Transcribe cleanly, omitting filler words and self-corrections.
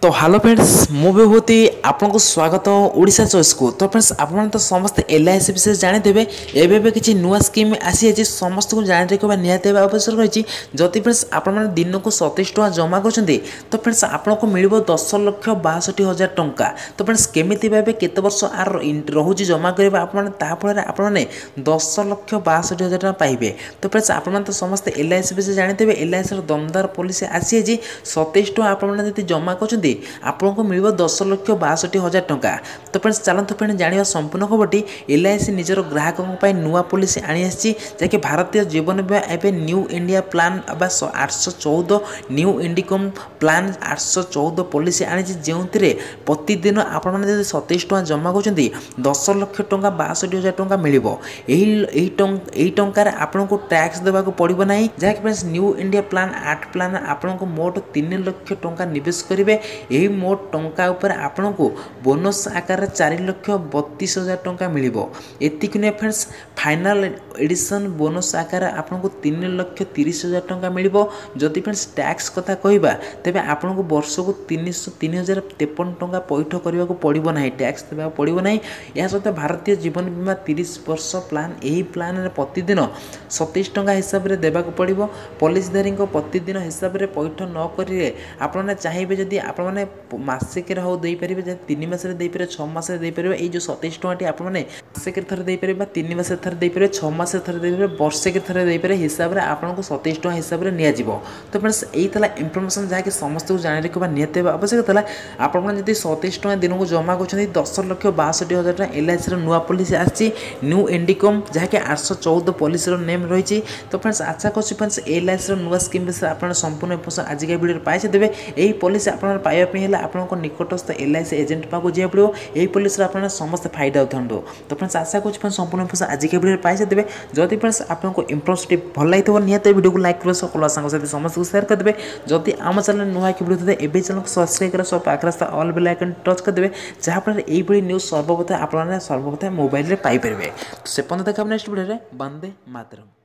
तो hello friends मु विभूति आपको स्वागत ओडिशा चॉइस को। तो फ्रेंड्स आपन तो समस्त एलआईसी विषय जानिथे एवं किसी नुआ स्कीम आसी समस्त को जान रखा निहत आवश्यक रही। जदि फ्रेंड्स आपण दिन को 27 टଙ୍କା जमा कर तो फ्रेंड्स आपको मिल 10,62,000 टंका। तो फ्रेंड्स केमी भाव केत वर्ष आर रोचे जमा करेंगे आपल आपने 10,62,000 टଙ୍କା पाइबे। तो फ्रेंड्स आपन तो समस्त एलआईसी विषय जानिथे एलआईसी दमदार पॉलिसी आसी 27 टଙ୍କା आपड़ी जमा कर आपको मिल 10,62,000 टंका। तो फ्रेंड्स चलते फ्रेंड जाना संपूर्ण खबरटी। एलआईसी निजर ग्राहकों नुआ पॉलिसी आनी जैसे भारतीय जीवन बीमा एवं न्यू इंडिया प्लान 814 न्यू इंडिकम प्लान 814 पॉलिसी आनी जो प्रतिदिन आप 27 टଙ୍କା जमा कर 10,62,000 टंका मिल टंकार आपन को टैक्स देवाक पड़ो ना। जहाँकि friends new India plan 8 plan आपन को मोट 3 लाख टंका निवेश करेंगे। यही मोट टंका उपर आपन को बोनस आकार 4,32,000 टंका मिल एतिक नुहे फ्रेंड्स फाइनाल एडिशन बोनस आकार आपन को 3,30,000 टंका मिल। जदि फ्रेंड्स टैक्स कथा कहवा तेज आपन को वर्ष को 3,053 टंका पैठ करने को पड़ो ना, टैक्स देवा पड़ो ना। यह सहित भारतीय जीवन बीमा 30 वर्ष प्लान यही प्लान में प्रतिदिन 27 टंका हिसाब से देवाक पड़ो। पॉलिसीधारी प्रतिदिन हिसाब से पैठ न करेंगे आपने चाहिए जदि आपने मासिक हो देपारे 3 मास 6 मास ये जो 27 टଙ୍କା आपने मासिक थर देपारे 3 मास थर देपारे 6 मास थर देपारे वर्षे थर देपारे हिसाब से आपको 27 टଙ୍କା हिसाब से नियाजिबो। तो फ्रेंड्स यही था इनफर्मेशन जहाँकि समस्त को जान रखा निहत आवश्यक था। आपने जब 27 टଙ୍କା दिन को जमा कर 10,62,000 टଙ୍କା एलआईसी नुआ पॉलिसी आसी न्यू इंडिकम जहाँकि 814 पॉलिसी नेम रही। तो फ्रेंड्स आशा कर फ्रेंड्स एलआईसी नुआ स्कीम विषय आप संपूर्ण इनफर्मेशन आज का वीडियो पाई देवे। यही पॉलिसी आप पाइबापी आपको निकटस्थ एलआईसी एजेंट पाक जाए पड़ो। यही पॉलिसी आप समस्त फायदा उठाऊ। तो फ्रेंड्स आशा कर संपूर्ण इनफर्मेशन आज का वीडियो पाई देवे। जदि फ्रेंड्स आपको इनफर्मेशन भल लगी निहत वीडियो को लाइक कर सकल सांग समस्त को शेयर करदे। जदि आम चैनल नुआ कि वीडियो थे एवं चैनल को सब्सक्राइब कर सब पाखे ऑल बेल आइकन टच करदे जहाँफल यही न्यूज सर्वप्रथम आप सर्वप्रथम मोबाइल में पाइपर। तो से देखा नेक्स्ट वीडियो वंदे मातरम।